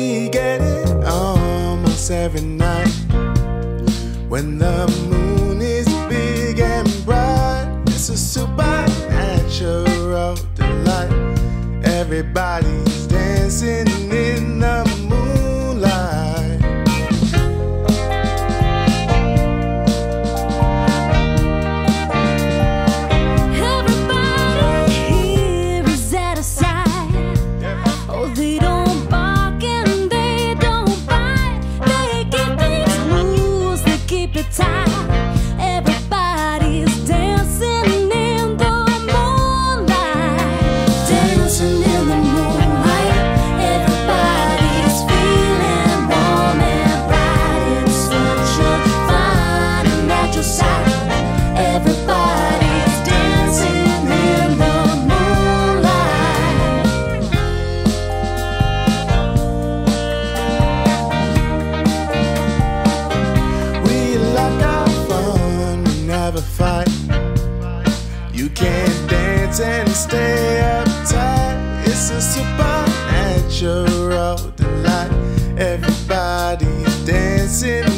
We get it almost every night when the moon is big and bright. It's a supernatural delight. Everybody's dancing in the moonlight. Everybody here is at a side. Oh, they don't bark and they don't bite. They keep things loose, they keep it tight. Everybody's dancing in the moonlight. Dancing in the moonlight. Everybody's feeling warm and bright. It's such a fine and natural sight. Everybody's dancing in the moonlight. We like our fun, we never fight. You can't dance and stay uptight. It's a supernatural delight. Everybody's dancing